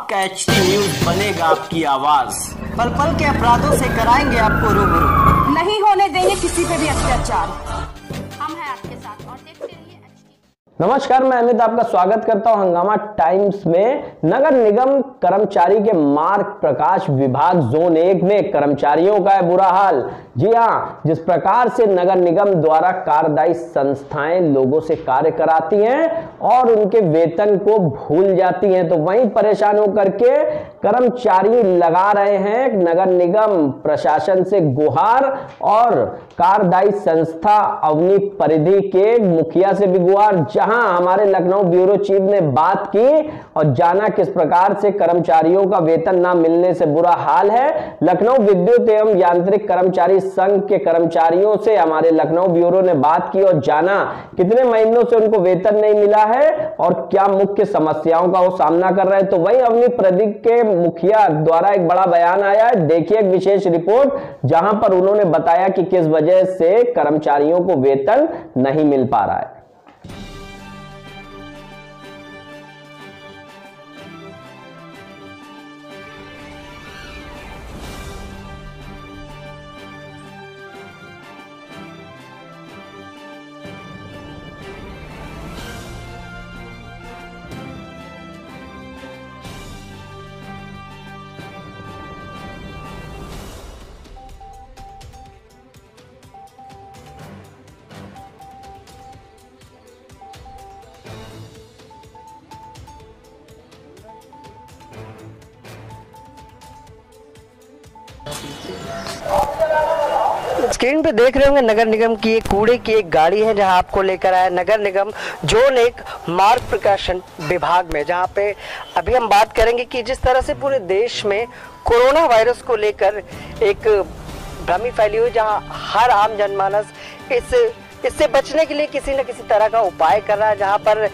आपका HT news बनेगा आपकी आवाज। पल पल के अपराधों से कराएंगे आपको रूबरू। नहीं होने देंगे किसी पे भी अत्याचार। हम हैं आपके साथ और देखते रहिए एचटी। नमस्कार, मैं अमित आपका स्वागत करता हूं हंगामा टाइम्स में। नगर निगम कर्मचारी के मार्ग प्रकाश विभाग जोन 1 में कर्मचारियों का है बुरा हाल। जी हां, जिस प्रकार से नगर निगम द्वारा कार्यदायी संस्थाएं लोगों से कार्य कराती हैं और उनके वेतन को भूल जाती हैं, तो वहीं परेशान होकर के कर्मचारी लगा रहे हैं नगर निगम प्रशासन से गुहार और कार्यदायी संस्था अवनी परिधि के मुखिया से भी गुहार। जहां हमारे लखनऊ ब्यूरो चीफ ने बात की और जाना किस प्रकार से कर्मचारियों का वेतन ना मिलने से बुरा हाल है। लखनऊ विद्युत एवं यांत्रिक कर्मचारी संघ के कर्मचारियों से हमारे लखनऊ ब्यूरो ने बात की और जाना कितने महीनों से उनको वेतन नहीं मिला है और क्या मुख्य समस्याओं का वो सामना कर रहे हैं। तो वहीं अवनी परिधि के मुखिया द्वारा एक बड़ा बयान आया है, देखिए एक विशेष रिपोर्ट जहां पर उन्होंने बताया कि किस वजह से कर्मचारियों को वेतन नहीं मिल पा रहा है। स्क्रीन पे देख रहे होंगे नगर निगम की एक कूड़े की एक गाड़ी है जहां आपको लेकर आया नगर निगम जोन 1 मार्ग प्रकाशन विभाग में, जहां पे अभी हम बात करेंगे कि जिस तरह से पूरे देश में कोरोना वायरस को लेकर एक भ्रमी फैली हुई, जहां हर आम जनमानस इससे बचने के लिए किसी न किसी तरह का उपाय कर रहा है। जहां पर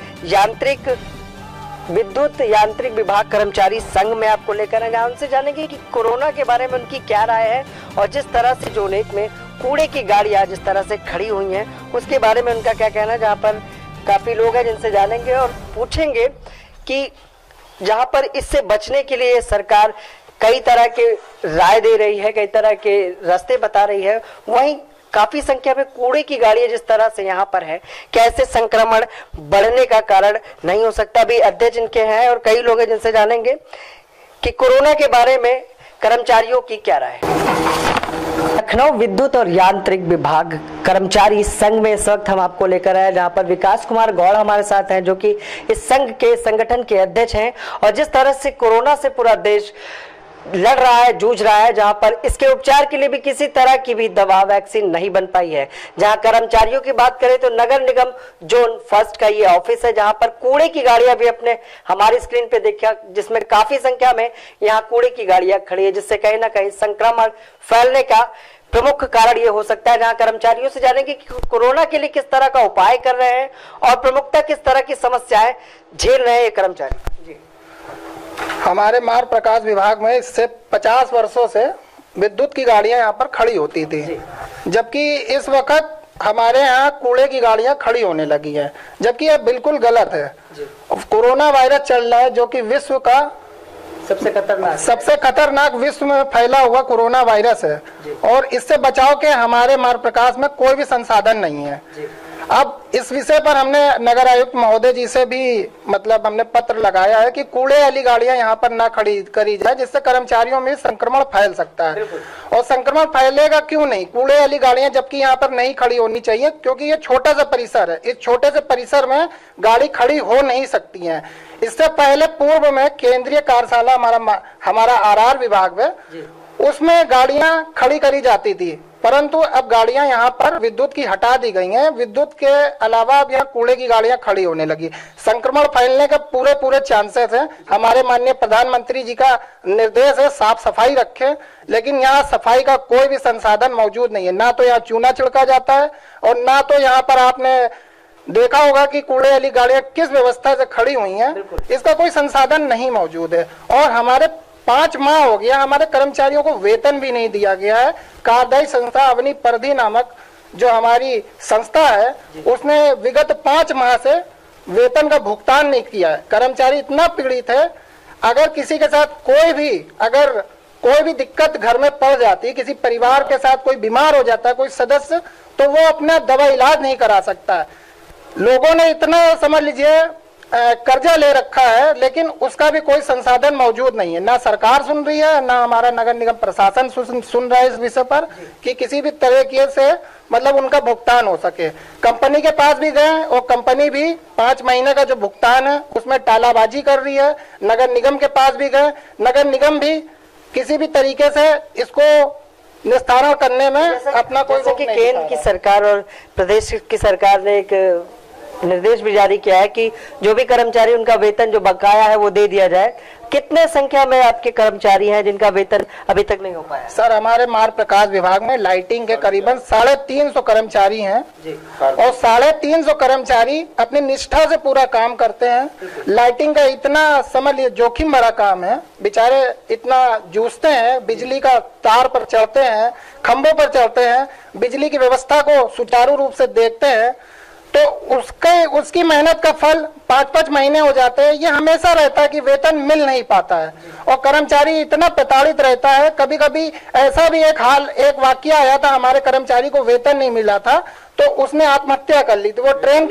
विद्युत यांत्रिक विभाग कर्मचारी संघ में आपको लेकर आए, जहां उनसे जानेंगे कि कोरोना के बारे में उनकी क्या राय है और जिस तरह से जोन 1 में कूड़े की गाड़ियां जिस तरह से खड़ी हुई हैं उसके बारे में उनका क्या कहना है। जहां पर काफी लोग हैं जिनसे जानेंगे और पूछेंगे कि जहां पर इससे बचने के लिए सरकार कई तरह के राय दे रही है, कई तरह के रास्ते बता रही है, वहीं काफी संख्या में कूड़े की गाड़ियां जिस तरह से यहाँ पर है, कैसे संक्रमण बढ़ने का कारण नहीं हो सकता। भी अध्यक्ष इनके हैं और कई लोग हैं जिनसे जानेंगे कि कोरोना के बारे में कर्मचारियों की क्या राय है। लखनऊ विद्युत और यांत्रिक विभाग कर्मचारी संघ में इस वक्त हम आपको लेकर आए, जहां पर विकास कुमार गौड़ हमारे साथ हैं जो कि इस संघ के संगठन के अध्यक्ष हैं। और जिस तरह से कोरोना से पूरा देश लड़ रहा है, जूझ रहा है, जहां पर इसके उपचार के लिए भी किसी तरह की भी दवा वैक्सीन नहीं बन पाई है। जहां कर्मचारियों की बात करें तो नगर निगम जोन 1 का ये ऑफिस है, जहां पर कूड़े की गाड़ियां भी अपने हमारी स्क्रीन पे देखा, जिसमें काफी संख्या में यहाँ कूड़े की गाड़ियां खड़ी है, जिससे कहीं ना कहीं संक्रमण फैलने का प्रमुख कारण ये हो सकता है। जहां कर्मचारियों से जानेंगे कि कोरोना के लिए किस तरह का उपाय कर रहे हैं और प्रमुखता किस तरह की समस्याएं झेल रहे हैं ये कर्मचारी। जी, हमारे मार्ग प्रकाश विभाग में इससे 50 वर्षों से विद्युत की गाड़ियां यहाँ पर खड़ी होती थी, जबकि इस वक्त हमारे यहाँ कूड़े की गाड़ियां खड़ी होने लगी हैं, जबकि यह बिल्कुल गलत है। कोरोना वायरस चल रहा है जो कि विश्व का सबसे खतरनाक विश्व में फैला हुआ कोरोना वायरस है और इससे बचाव के हमारे मार्ग प्रकाश में कोई भी संसाधन नहीं है। अब इस विषय पर हमने नगर आयुक्त महोदय जी से भी हमने पत्र लगाया है कि कूड़े वाली गाड़ियां यहाँ पर ना खड़ी करी जाए, जिससे कर्मचारियों में संक्रमण फैल सकता है। और संक्रमण फैलेगा क्यों नहीं, कूड़े वाली गाड़ियां जबकि यहाँ पर नहीं खड़ी होनी चाहिए, क्योंकि ये छोटा सा परिसर है। इस छोटे से परिसर में गाड़ी खड़ी हो नहीं सकती है। इससे पहले पूर्व में केंद्रीय कार्यशाला हमारा आरआर विभाग में, उसमें गाड़ियां खड़ी करी जाती थी, परंतु अब गाड़ियां यहाँ पर विद्युत की हटा दी गई हैं। विद्युत के अलावा अब यहाँ कूड़े की गाड़ियां खड़ी होने लगी। संक्रमण फैलने के पूरे चांसेस हैं। हमारे माननीय प्रधानमंत्री जी का निर्देश है साफ सफाई रखें, लेकिन यहाँ सफाई का कोई भी संसाधन मौजूद नहीं है। ना तो यहाँ चूना छिड़का जाता है और ना तो यहाँ पर आपने देखा होगा कि कूड़े वाली गाड़ियां किस व्यवस्था से खड़ी हुई हैं, इसका कोई संसाधन नहीं मौजूद है। और हमारे 5 माह हो गया हमारे कर्मचारियों को वेतन भी नहीं दिया गया है। कार्यदायी संस्था अवनी परिधि नामक जो हमारी संस्था है, उसने विगत 5 माह से वेतन का भुगतान नहीं किया है। कर्मचारी इतना पीड़ित है। अगर किसी के साथ कोई भी दिक्कत घर में पड़ जाती है, किसी परिवार के साथ कोई बीमार हो जाता है कोई सदस्य, तो वो अपना दवा इलाज नहीं करा सकता है। लोगों ने इतना समझ लीजिए कर्जा ले रखा है, लेकिन उसका भी कोई संसाधन मौजूद नहीं है। ना सरकार सुन रही है, ना हमारा नगर निगम प्रशासन सुन रहा है इस विषय पर कि किसी भी तरीके से मतलब उनका भुगतान हो सके। कंपनी के पास भी गए और कंपनी भी 5 महीने का जो भुगतान है उसमें टालाबाजी कर रही है। नगर निगम के पास भी गए, नगर निगम भी किसी भी तरीके से इसको निस्तारण करने में अपना कोई रोक नहीं। केंद्र की सरकार और प्रदेश की सरकार ने एक निर्देश भी जारी किया है कि जो भी कर्मचारी उनका वेतन जो बकाया है वो दे दिया जाए। कितने संख्या में आपके कर्मचारी हैं जिनका वेतन अभी तक नहीं हो पाया? सर, हमारे मार्ग प्रकाश विभाग में लाइटिंग के करीबन 350 कर्मचारी हैं और 350 कर्मचारी अपनी निष्ठा से पूरा काम करते हैं। लाइटिंग का इतना समझ लीजिए जोखिम भरा काम है, बेचारे इतना जूझते हैं, बिजली का तार पर चढ़ते हैं, खंभों पर चढ़ते हैं, बिजली की व्यवस्था को सुचारू रूप से देखते हैं, तो उसकी मेहनत का फल 5-5 महीने हो जाते हैं। ये हमेशा रहता है कि वेतन मिल नहीं पाता है और कर्मचारी इतना प्रताड़ित रहता है। कभी कभी ऐसा भी एक वाकया आया था, हमारे कर्मचारी को वेतन नहीं मिला था तो उसने आत्महत्या कर ली थी। वो ट्रेन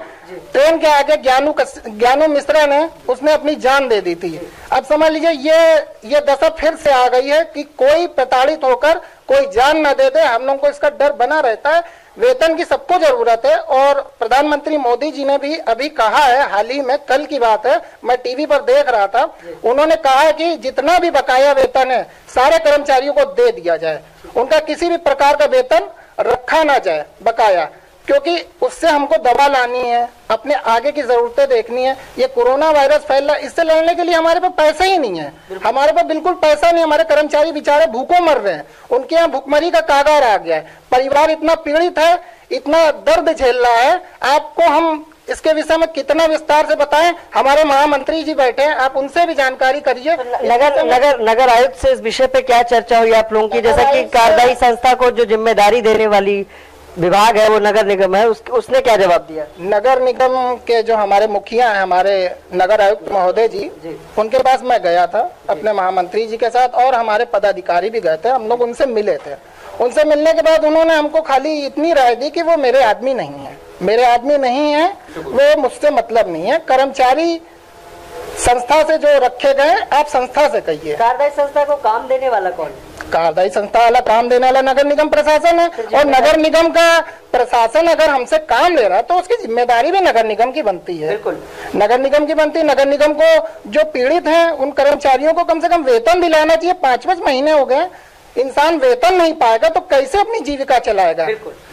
के आगे ज्ञानू मिश्रा ने उसने अपनी जान दे दी थी। अब समझ लीजिए ये दशा फिर से आ गई है कि कोई प्रताड़ित होकर कोई जान न दे दे। हम लोगों को इसका डर बना रहता है। वेतन की सबको जरूरत है और प्रधानमंत्री मोदी जी ने भी अभी कहा है, हाल ही में कल की बात है, मैं टीवी पर देख रहा था, उन्होंने कहा है कि जितना भी बकाया वेतन है सारे कर्मचारियों को दे दिया जाए, उनका किसी भी प्रकार का वेतन रखा ना जाए बकाया, क्योंकि उससे हमको दवा लानी है, अपने आगे की जरूरतें देखनी है। ये कोरोना वायरस फैल रहा है, इससे लड़ने के लिए हमारे पास पैसा ही नहीं है, हमारे पास बिल्कुल पैसा नहीं। हमारे कर्मचारी बेचारे भूखों मर रहे हैं, उनके यहाँ भूखमरी का कागार आ गया है, परिवार इतना पीड़ित है, इतना दर्द झेल रहा है। आपको हम इसके विषय में कितना विस्तार से बताएं, हमारे महामंत्री जी बैठे हैं, आप उनसे भी जानकारी करिए। नगर आयुक्त से इस विषय पे क्या चर्चा हुई आप लोगों की? जैसा कि कार्यदायी संस्था को जो जिम्मेदारी देने वाली विभाग है वो नगर निगम है, उसने क्या जवाब दिया? नगर निगम के जो हमारे मुखिया हैं, हमारे नगर आयुक्त महोदय जी, उनके पास मैं गया था अपने महामंत्री जी के साथ और हमारे पदाधिकारी भी गए थे, हम लोग उनसे मिले थे। उनसे मिलने के बाद उन्होंने हमको खाली इतनी राय दी कि वो मेरे आदमी नहीं है, वो मुझसे मतलब नहीं है। कर्मचारी संस्था से जो रखे गए, आप संस्था से कहिए। कार्यदायी संस्था को काम देने वाला कौन है? कार्यदायी संस्था वाला काम देने वाला नगर निगम प्रशासन है और नगर निगम का प्रशासन अगर हमसे काम ले रहा है तो उसकी जिम्मेदारी भी नगर निगम की बनती है। बिल्कुल नगर निगम की बनती है। नगर निगम को जो पीड़ित हैं उन कर्मचारियों को कम से कम वेतन दिलाना चाहिए। 5-5 महीने हो गए, इंसान वेतन नहीं पाएगा तो कैसे अपनी जीविका चलाएगा?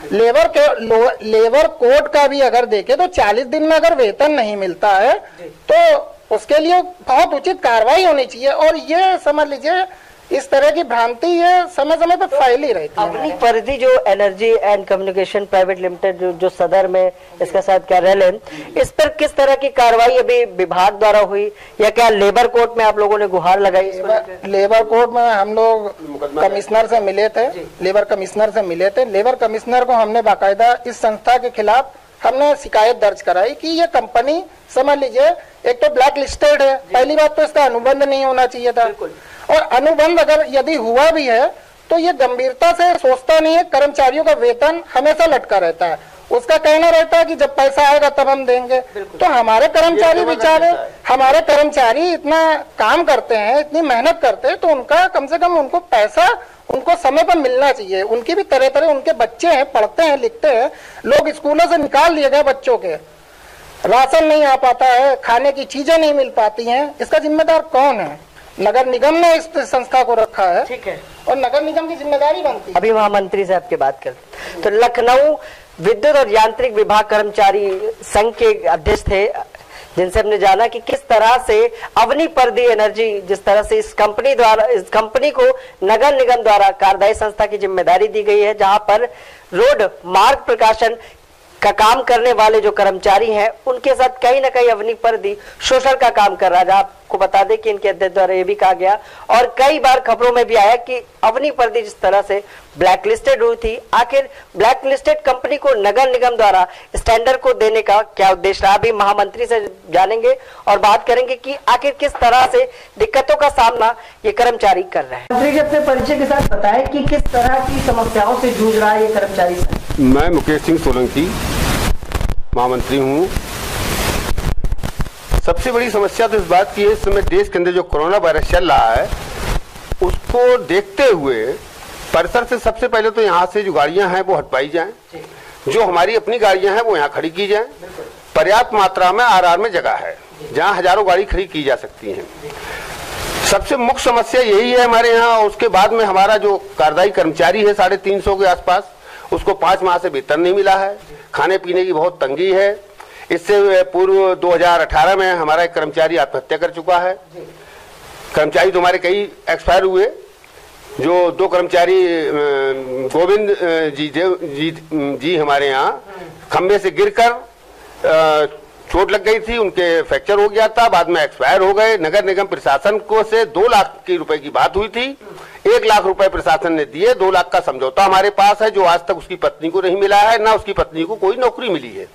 लेबर कोड का भी अगर देखे तो 40 दिन में अगर वेतन नहीं मिलता है तो उसके लिए बहुत उचित कार्रवाई होनी चाहिए। और ये समझ लीजिए इस तरह की भ्रांति ये समय समय पर फैली रहती है। अपनी परिधि जो energy and communication private limited जो सदर में इसका शायद कार्यालय है, इस पर किस तरह की कार्रवाई अभी विभाग द्वारा हुई या क्या लेबर कोर्ट में आप लोगों ने गुहार लगाई? लेबर कोर्ट में हम लोग कमिश्नर से मिले थे, लेबर कमिश्नर से मिले थे। लेबर कमिश्नर को हमने बाकायदा इस संस्था के खिलाफ हमने शिकायत दर्ज कराई कि ये कंपनी समझ लीजिए एक तो ब्लैक लिस्टेड है, पहली बात तो इसका अनुबंध नहीं होना चाहिए था, और अनुबंध अगर यदि हुआ भी है तो ये गंभीरता से सोचता नहीं है। कर्मचारियों का वेतन हमेशा लटका रहता है, उसका कहना रहता है कि जब पैसा आएगा तब हम देंगे। तो हमारे कर्मचारी बेचारे, हमारे कर्मचारी इतना काम करते हैं, इतनी मेहनत करते हैं, तो उनका कम से कम उनको पैसा उनको समय पर मिलना चाहिए। उनकी भी तरह तरह उनके बच्चे हैं, पढ़ते हैं, लिखते हैं, लोग स्कूलों से निकाल लिए गए बच्चों के, राशन नहीं आ पाता है, खाने की चीजें नहीं मिल पाती हैं। इसका जिम्मेदार कौन है? नगर निगम ने इस संस्था को रखा है, ठीक है, और नगर निगम की जिम्मेदारी बनती है। अभी महामंत्री साहब की बात करते तो लखनऊ विद्युत और यांत्रिक विभाग कर्मचारी संघ के अध्यक्ष थे, जिनसे हमने जाना कि किस तरह से अवनी पर्दी एनर्जी, जिस तरह से इस कंपनी को नगर निगम द्वारा कार्यदायी संस्था की जिम्मेदारी दी गई है, जहां पर रोड मार्ग प्रकाशन का काम करने वाले जो कर्मचारी हैं उनके साथ कहीं ना कहीं अवनी पर्दी शोषण का काम कर रहा है। आपको बता दें कि इनके अध्यक्ष द्वारा ये भी कहा गया और कई बार खबरों में भी आया कि अवनी पर्दी जिस तरह से ब्लैक लिस्टेड हुई थी, आखिर ब्लैक लिस्टेड कंपनी को नगर निगम द्वारा स्टैंडर्ड को देने का क्या उद्देश्य रहा, अभी महामंत्री से जानेंगे और बात करेंगे कि आखिर किस तरह से दिक्कतों का सामना ये कर्मचारी कर रहे हैं। मंत्री जी अपने परिचय के साथ बताएं कि किस तरह की समस्याओं से जूझ रहा है ये कर्मचारी। मैं मुकेश सिंह सोलंकी महामंत्री हूँ। सबसे बड़ी समस्या तो इस बात की है, इस समय देश के अंदर जो कोरोना वायरस चल रहा है उसको देखते हुए परिसर से सबसे पहले तो यहाँ से जो गाड़ियां हैं वो हटवाई जाएं, जो हमारी अपनी गाड़ियां हैं वो यहाँ खड़ी की जाएं। पर्याप्त मात्रा में आरआर में जगह है जहाँ हजारों गाड़ी खड़ी की जा सकती हैं। सबसे मुख्य समस्या यही है हमारे यहाँ। उसके बाद में हमारा जो कार्यदायी कर्मचारी है 350 के आसपास, उसको 5 माह से वेतन नहीं मिला है। खाने पीने की बहुत तंगी है। इससे पूर्व 2018 में हमारा एक कर्मचारी आत्महत्या कर चुका है। कर्मचारी तो हमारे कई एक्सपायर हुए। जो 2 कर्मचारी गोविंद जी हमारे यहाँ खंबे से गिरकर चोट लग गई थी, उनके फ्रैक्चर हो गया था, बाद में एक्सपायर हो गए। नगर निगम प्रशासन को से 2 लाख रुपए की बात हुई थी, 1 लाख रुपए प्रशासन ने दिए। 2 लाख का समझौता हमारे पास है जो आज तक उसकी पत्नी को नहीं मिला है, ना उसकी पत्नी को कोई नौकरी मिली है।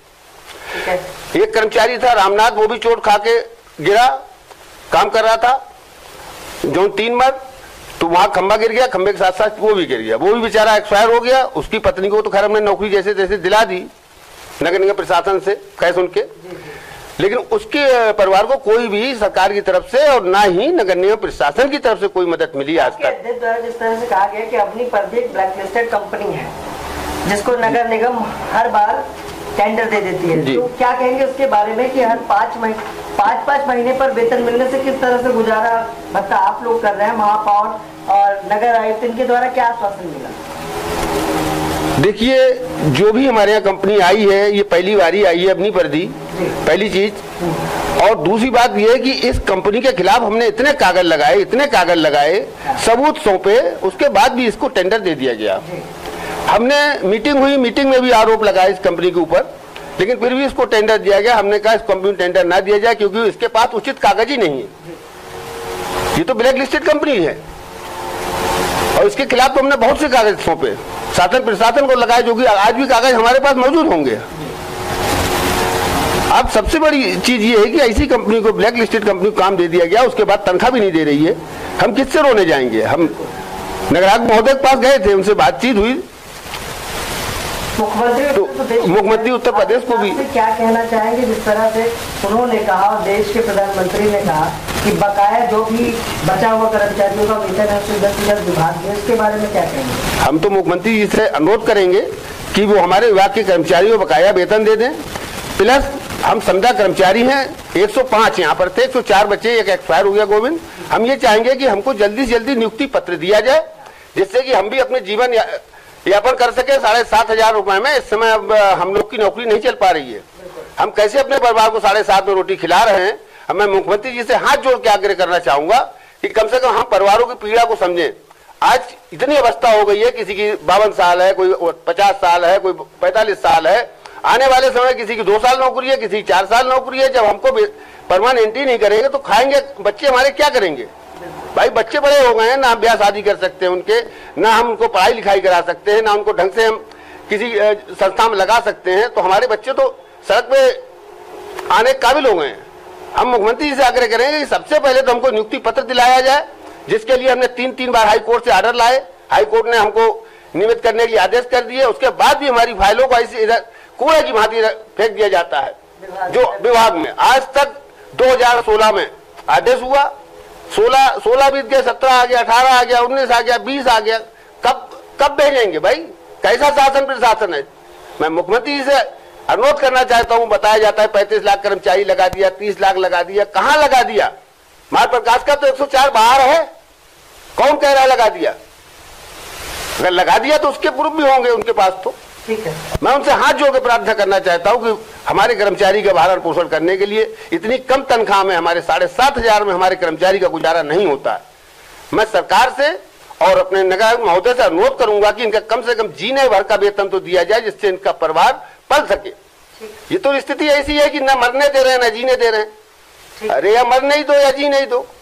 एक कर्मचारी था रामनाथ, वो भी चोट खा के गिरा, काम कर रहा था जो 3 मर्द, तो वहां खंबा गिर गया, खंबे के साथ साथ वो भी गिर गया, वो भी बेचारा एक्सपायर हो गया। उसकी पत्नी को तो खैर हमने नौकरी जैसे तैसे दिला दी नगर निगम प्रशासन से कह सुन के, लेकिन उसके परिवार को कोई भी सरकार की तरफ से और ना ही नगर निगम प्रशासन की तरफ से कोई मदद मिली आज तक। जिस तरह से कहा गया कि अपनी पर्दी एक ब्लैक लिस्टेड कंपनी है जिसको नगर निगम हर बार टेंडर दे देती है, तो क्या कहेंगे उसके बारे में कि हर 5 महीने पर वेतन मिलने से किस तरह से गुजारा भत्ता आप लोग कर रहे हैं, महापौर और नगर आयुक्त इनके द्वारा क्या आश्वासन मिला? देखिए, जो भी हमारे यहाँ कंपनी आई है ये पहली बारी आई है अपनी पर्दी, पहली चीज। और दूसरी बात यह है कि इस कंपनी के खिलाफ हमने इतने कागज लगाए, सबूत सौंपे, उसके बाद भी इसको टेंडर दे दिया गया। हमने मीटिंग हुई, मीटिंग में भी आरोप लगाए इस कंपनी के ऊपर, लेकिन फिर भी इसको टेंडर दिया गया। हमने कहा इस कंपनी को टेंडर ना दिया जाए क्योंकि इसके पास उचित कागज ही नहीं है, ये तो ब्लैक लिस्टेड कंपनी है। और इसके खिलाफ तो हमने बहुत से कागज सौंपे, शासन प्रशासन को लगाए, जो कि आज भी कागज हमारे पास मौजूद होंगे। अब सबसे बड़ी चीज ये है कि ऐसी कंपनी को, ब्लैक लिस्टेड कंपनी को काम दे दिया गया, उसके बाद तनख्वाह भी नहीं दे रही है। हम किससे रोने जाएंगे? हम नगरायुक्त महोदय के पास गए थे, उनसे बातचीत हुई, मुख्यमंत्री उत्तर प्रदेश को भी क्या कहना चाहेंगे जिस तरह से उन्होंने कहा और देश के प्रधानमंत्री ने कहा कि बकाया जो भी बचा हुआ कर्मचारियों का वेतन है उससे 10% विभाग है, इसके बारे में क्या कहेंगे? हम तो मुख्यमंत्री जी से अनुरोध करेंगे कि वो हमारे विभाग के कर्मचारियों को बकाया वेतन दे दें। प्लस हम समझा कर्मचारी हैं, 105 यहाँ पर थे, 104 बच्चे, एक एक्सपायर हो गया गोविंद। हम ये चाहेंगे कि हमको जल्दी से जल्दी नियुक्ति पत्र दिया जाए, जिससे कि हम भी अपने जीवन यापन कर सके। 7,500 रुपए में इस समय अब हम लोग की नौकरी नहीं चल पा रही है। हम कैसे अपने परिवार को 7.5 में रोटी खिला रहे हैं। मैं मुख्यमंत्री जी से हाथ जोड़ के आग्रह करना चाहूंगा कि कम से कम हम परिवारों की पीड़ा को समझें। आज इतनी अवस्था हो गई है, किसी की 52 साल है, कोई 50 साल है, कोई 45 साल है। आने वाले समय किसी की 2 साल नौकरी है, किसी की 4 साल नौकरी है। जब हमको परमानेंट ही नहीं करेंगे तो खाएंगे बच्चे हमारे क्या करेंगे? भाई बच्चे बड़े हो गए हैं, ना ब्याह शादी कर सकते हैं उनके, ना हम उनको पढ़ाई लिखाई करा सकते हैं, ना उनको ढंग से हम किसी संस्था में लगा सकते हैं। तो हमारे बच्चे तो सड़क पे आने काबिल हो गए हैं। हम मुख्यमंत्री जी से आग्रह करेंगे कि सबसे पहले तो हमको नियुक्ति पत्र दिलाया जाए, जिसके लिए हमने 3 बार हाई कोर्ट से ऑर्डर लाए। हाई कोर्ट ने हमको नियमित करने के आदेश कर दिए। उसके बाद भी हमारी फाइलों को ऐसी इधर कूड़े की भांति फेंक दिया जाता है जो विभाग में। आज तक 2016 में आदेश हुआ, 16 बीत गए, 17 आ गया, 18 आ गया, 19 आ गया, 20 आ गया। कब भेजेंगे भाई? कैसा शासन प्रशासन है? मैं मुख्यमंत्री जी से अनुरोध करना चाहता हूं। बताया जाता है 35 लाख कर्मचारी लगा दिया, 30 लाख लगा दिया। कहां लगा दिया? मार प्रकाश का तो 104 बाहर है, कौन कह रहा है लगा दिया? अगर लगा दिया तो उसके प्रूफ भी होंगे उनके पास। तो ठीक है, मैं उनसे हाथ जोड़ के प्रार्थना करना चाहता हूं कि हमारे कर्मचारी का भरण पोषण करने के लिए इतनी कम तनख्वाह में हमारे 7,500 में हमारे कर्मचारी का गुजारा नहीं होता है। मैं सरकार से और अपने नगर महोदय से अनुरोध करूंगा कि इनका कम से कम जीने भर का वेतन तो दिया जाए, जिससे इनका परिवार पल सके। ये तो स्थिति ऐसी है कि न मरने दे रहे हैं न जीने दे रहे हैं। अरे या मर नहीं दो या जी नहीं दो।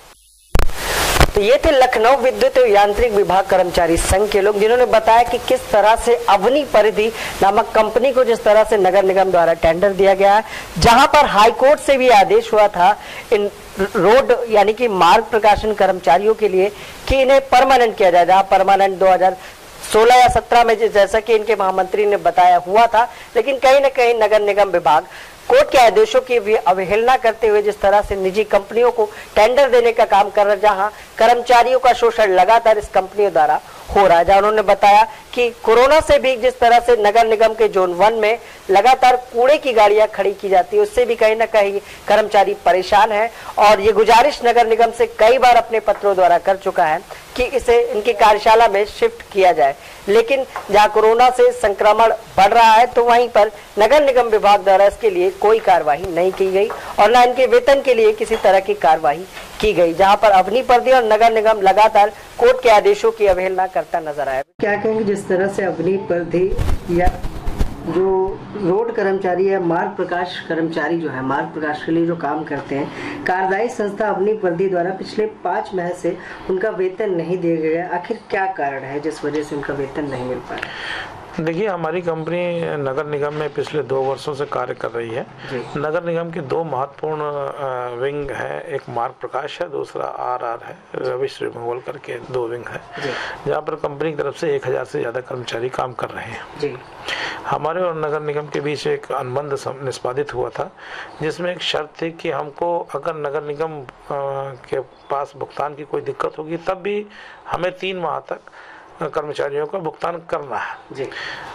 तो ये थे लखनऊ विद्युत यांत्रिक विभाग कर्मचारी संघ के लोग, जिन्होंने बताया कि किस तरह से अवनी परिधि नामक कंपनी को जिस तरह से नगर निगम द्वारा टेंडर दिया गया है, जहां पर हाईकोर्ट से भी आदेश हुआ था इन रोड यानी कि मार्ग प्रकाशन कर्मचारियों के लिए कि इन्हें परमानेंट किया जाए, जहां परमानेंट 2016 या 17 में जैसा कि इनके महामंत्री ने बताया हुआ था, लेकिन कहीं ना कहीं नगर निगम विभाग कोर्ट के आदेशों की भी अवहेलना करते हुए जिस तरह से निजी कंपनियों को टेंडर देने का काम कर रहा है, जहां कर्मचारियों का शोषण लगातार इस कंपनियों द्वारा हो रहा है। जहां उन्होंने बताया कि कोरोना से भी जिस तरह से नगर निगम के जोन 1 में लगातार कूड़े की गाड़ियां खड़ी की जाती है, उससे भी कहीं ना कहीं कर्मचारी परेशान है और ये गुजारिश नगर निगम से कई बार अपने पत्रों द्वारा कर चुका है कि इसे इनकी कार्यशाला में शिफ्ट किया जाए। लेकिन जहां कोरोना से संक्रमण बढ़ रहा है तो वहीं पर नगर निगम विभाग द्वारा इसके लिए कोई कार्यवाही नहीं की गई और न इनके वेतन के लिए किसी तरह की कार्यवाही की गई, जहां पर अवनी परिधि और नगर निगम लगातार कोर्ट के आदेशों की अवहेलना करता नजर आया। क्या कहेंगे जिस तरह से अवनी परिधि या जो रोड कर्मचारी है, मार्ग प्रकाश कर्मचारी जो है, मार्ग प्रकाश के लिए जो काम करते हैं, कार्यदायी संस्था अवनी परिधि द्वारा पिछले 5 माह से उनका वेतन नहीं दिया गया, आखिर क्या कारण है जिस वजह से उनका वेतन नहीं मिल पाया? देखिए, हमारी कंपनी नगर निगम में पिछले 2 वर्षों से कार्य कर रही है। नगर निगम के 2 महत्वपूर्ण विंग है, एक मार्ग प्रकाश है, दूसरा RR है, रविश रिमूवल करके 2 विंग है, जहाँ पर कंपनी की तरफ से 1000 से ज़्यादा कर्मचारी काम कर रहे हैं। हमारे और नगर निगम के बीच एक अनुबंध निष्पादित हुआ था, जिसमें एक शर्त थी कि हमको अगर नगर निगम के पास भुगतान की कोई दिक्कत होगी तब भी हमें 3 माह तक कर्मचारियों का भुगतान करना है जी।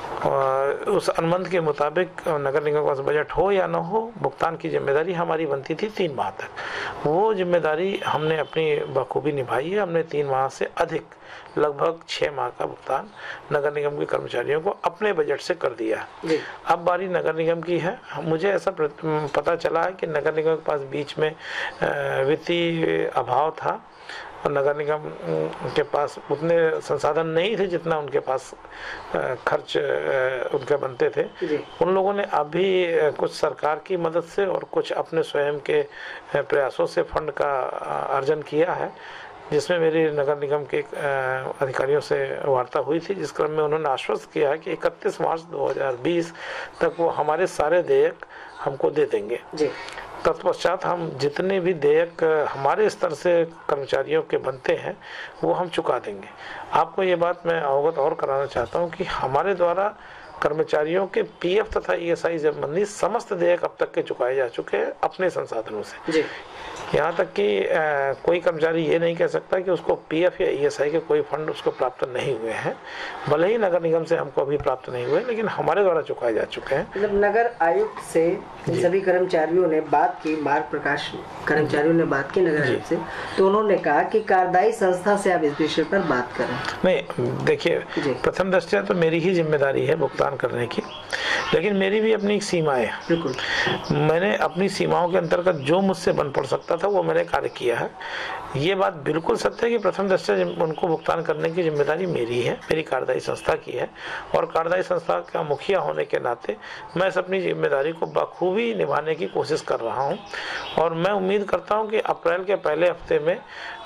उस अनुबंध के मुताबिक नगर निगम के पास बजट हो या न हो, भुगतान की जिम्मेदारी हमारी बनती थी 3 माह तक। वो जिम्मेदारी हमने अपनी बखूबी निभाई है। हमने 3 माह से अधिक लगभग 6 माह का भुगतान नगर निगम के कर्मचारियों को अपने बजट से कर दिया। अब बारी नगर निगम की है। मुझे ऐसा पता चला है कि नगर निगम के पास बीच में वित्तीय अभाव था और नगर निगम के पास उतने संसाधन नहीं थे जितना उनके पास खर्च उनके बनते थे। उन लोगों ने अभी कुछ सरकार की मदद से और कुछ अपने स्वयं के प्रयासों से फंड का अर्जन किया है, जिसमें मेरी नगर निगम के अधिकारियों से वार्ता हुई थी, जिस क्रम में उन्होंने आश्वस्त किया है कि 31 मार्च 2020 तक वो हमारे सारे देयक हमको दे देंगे। तत्पश्चात हम जितने भी देयक हमारे स्तर से कर्मचारियों के बनते हैं वो हम चुका देंगे। आपको ये बात मैं अवगत और कराना चाहता हूँ कि हमारे द्वारा कर्मचारियों के PF तथा ESI संबंधी समस्त देयक अब तक के चुकाए जा चुके हैं अपने संसाधनों से। यहाँ तक कि कोई कर्मचारी ये नहीं कह सकता कि उसको PF या ESI के कोई फंड उसको प्राप्त नहीं हुए हैं, भले ही नगर निगम से हमको अभी प्राप्त नहीं हुए, लेकिन हमारे द्वारा चुकाए जा चुके हैं। मतलब नगर आयुक्त से सभी कर्मचारियों ने बात की, मार्ग प्रकाश कर्मचारियों ने बात की नगर आयुक्त से, तो उन्होंने कहा कि कार्यदायी संस्था से आप इस विषय पर बात करें। नहीं, देखिए, प्रथम दृष्टया तो मेरी ही जिम्मेदारी है भुगतान करने की, लेकिन मेरी भी अपनी एक सीमाएं है। बिल्कुल, मैंने अपनी सीमाओं के अंतर्गत जो मुझसे बन पड़ सकता था वो मैंने कार्य किया है। ये बात बिल्कुल सत्य है कि प्रथम दृष्टया उनको भुगतान करने की जिम्मेदारी मेरी है, मेरी कार्यदायी संस्था की है, और कार्यदायी संस्था का मुखिया होने के नाते मैं इस अपनी जिम्मेदारी को बखूबी निभाने की कोशिश कर रहा हूं। और मैं उम्मीद करता हूं कि अप्रैल के पहले हफ्ते में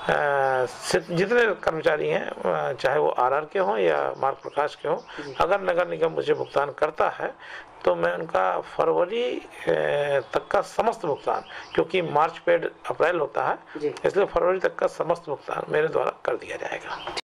जितने कर्मचारी हैं, चाहे वो RR के हों या मार्ग प्रकाश के हों, अगर नगर निगम मुझे भुगतान करता है तो मैं उनका फरवरी तक का समस्त भुगतान, क्योंकि मार्च पेड अप्रैल होता है, इसलिए फरवरी तक का समस्त भुगतान मेरे द्वारा कर दिया जाएगा।